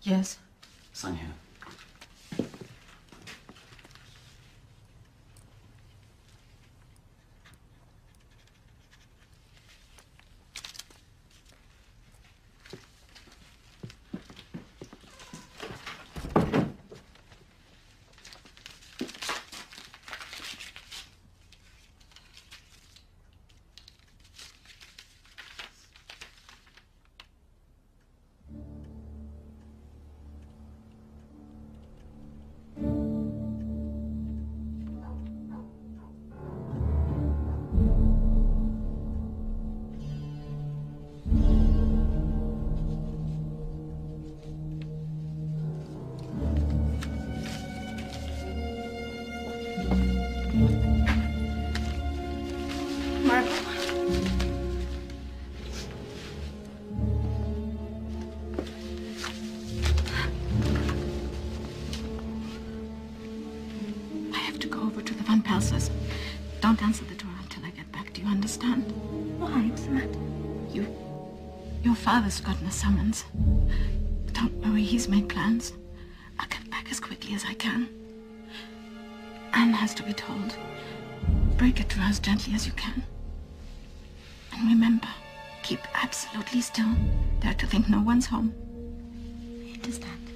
Yes. Sign here. Margot. I have to go over to the Van Pelsers. Don't answer the door until I get back. Do you understand? Why? What's the matter? Your father's gotten a summons. Don't worry, he's made plans. I'll get back as quickly as I can. Anne has to be told. Break it to her as gently as you can. And remember, keep absolutely still. They're to think no one's home. I understand.